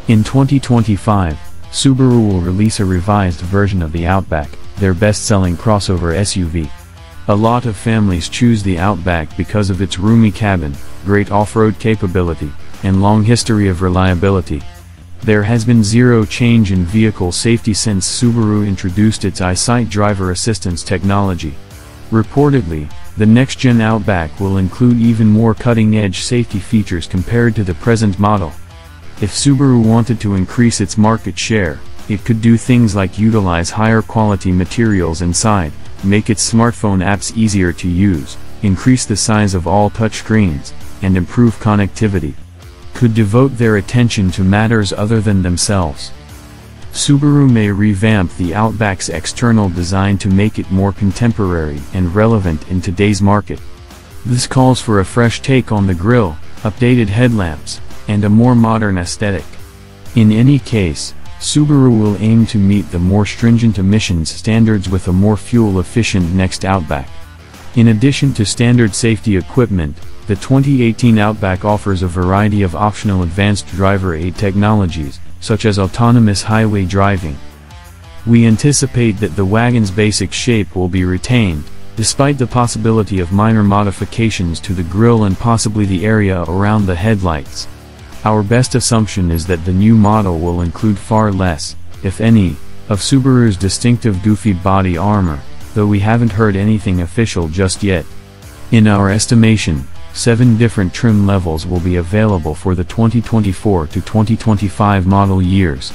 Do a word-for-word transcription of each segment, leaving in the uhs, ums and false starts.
In twenty twenty-five, Subaru will release a revised version of the Outback, their best-selling crossover S U V. A lot of families choose the Outback because of its roomy cabin, great off-road capability, and long history of reliability. There has been zero change in vehicle safety since Subaru introduced its EyeSight driver assistance technology. Reportedly, the next-gen Outback will include even more cutting-edge safety features compared to the present model. If Subaru wanted to increase its market share, it could do things like utilize higher quality materials inside, make its smartphone apps easier to use, increase the size of all touchscreens, and improve connectivity. Could devote their attention to matters other than themselves. Subaru may revamp the Outback's external design to make it more contemporary and relevant in today's market. This calls for a fresh take on the grille, updated headlamps, and a more modern aesthetic. In any case, Subaru will aim to meet the more stringent emissions standards with a more fuel-efficient next Outback. In addition to standard safety equipment, the twenty eighteen Outback offers a variety of optional advanced driver aid technologies, such as autonomous highway driving. We anticipate that the wagon's basic shape will be retained, despite the possibility of minor modifications to the grille and possibly the area around the headlights. Our best assumption is that the new model will include far less, if any, of Subaru's distinctive goofy body armor, though we haven't heard anything official just yet. In our estimation, seven different trim levels will be available for the twenty twenty-four to twenty twenty-five model years.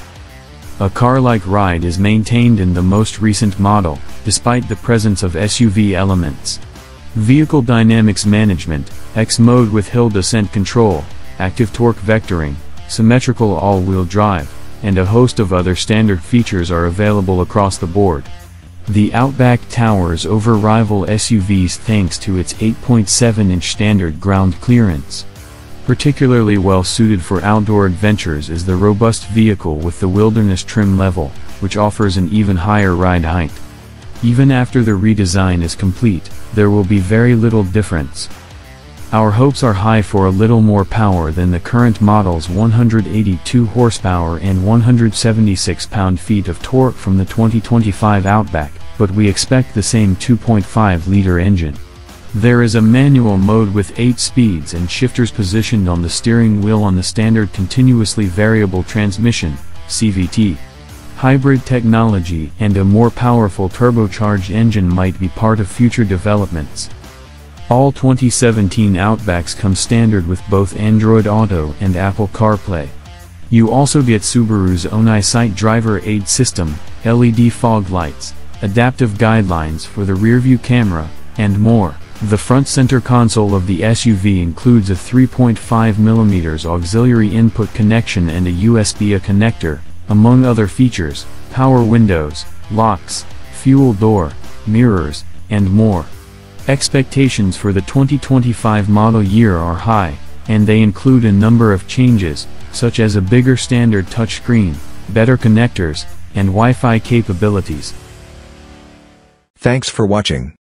A car-like ride is maintained in the most recent model, despite the presence of S U V elements. Vehicle dynamics management, X mode with hill descent control, active torque vectoring, symmetrical all-wheel drive, and a host of other standard features are available across the board. The Outback towers over rival S U Vs thanks to its eight point seven inch standard ground clearance. Particularly well suited for outdoor adventures is the robust vehicle with the wilderness trim level, which offers an even higher ride height. Even after the redesign is complete, there will be very little difference. Our hopes are high for a little more power than the current model's one hundred eighty-two horsepower and one hundred seventy-six pound-feet of torque from the twenty twenty-five Outback, but we expect the same two point five liter engine. There is a manual mode with eight speeds and shifters positioned on the steering wheel on the standard continuously variable transmission, C V T. Hybrid technology and a more powerful turbocharged engine might be part of future developments. All twenty seventeen Outbacks come standard with both Android Auto and Apple CarPlay. You also get Subaru's own EyeSight driver aid system, L E D fog lights, adaptive guidelines for the rearview camera, and more. The front center console of the S U V includes a three point five millimeter auxiliary input connection and a U S B A connector, among other features, power windows, locks, fuel door, mirrors, and more. Expectations for the twenty twenty-five model year are high, and they include a number of changes, such as a bigger standard touchscreen, better connectors, and Wi-Fi capabilities. Thanks for watching.